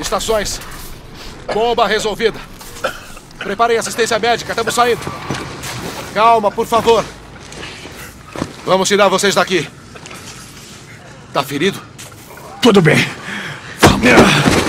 Estações. Bomba resolvida. Preparem assistência médica, estamos saindo. Calma, por favor. Vamos tirar vocês daqui. Tá ferido? Tudo bem. Vamos.